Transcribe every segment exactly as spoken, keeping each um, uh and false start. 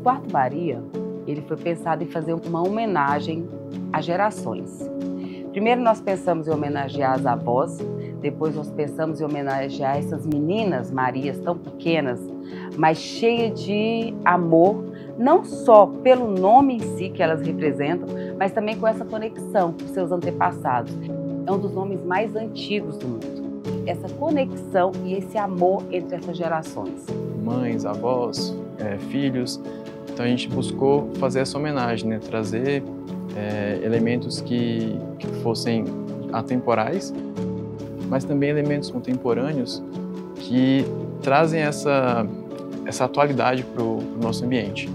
Quarto Maria, ele foi pensado em fazer uma homenagem às gerações. Primeiro nós pensamos em homenagear as avós, depois nós pensamos em homenagear essas meninas Marias tão pequenas, mas cheias de amor, não só pelo nome em si que elas representam, mas também com essa conexão com seus antepassados. É um dos nomes mais antigos do mundo. Essa conexão e esse amor entre essas gerações. Mães, avós, é, filhos. Então a gente buscou fazer essa homenagem, né? Trazer é, elementos que, que fossem atemporais, mas também elementos contemporâneos que trazem essa, essa atualidade para o nosso ambiente.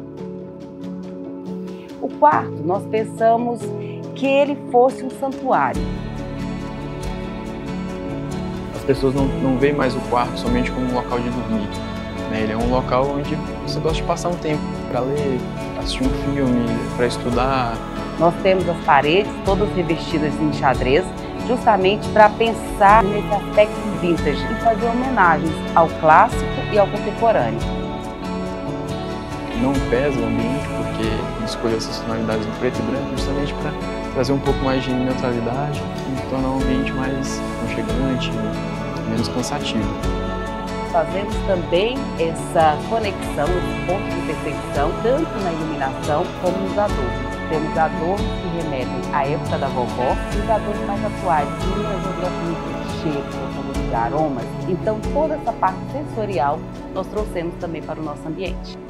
O quarto, nós pensamos que ele fosse um santuário. As pessoas não, não veem mais o quarto somente como um local de dormir, né? Ele é um local onde você gosta de passar um tempo para ler, assistir um filme, para estudar. Nós temos as paredes todas revestidas em xadrez, justamente para pensar nesse aspecto vintage e fazer homenagens ao clássico e ao contemporâneo. Não pesa o ambiente, porque a gente escolheu essas tonalidades no preto e branco justamente para trazer um pouco mais de neutralidade e tornar o ambiente mais aconchegante, menos cansativo. Fazemos também essa conexão, esse ponto de percepção, tanto na iluminação como nos adornos. Temos adornos que remetem à época da vovó e os adornos mais atuais, que nos gostam muito de cheiros, gostamos de aromas. Então toda essa parte sensorial nós trouxemos também para o nosso ambiente.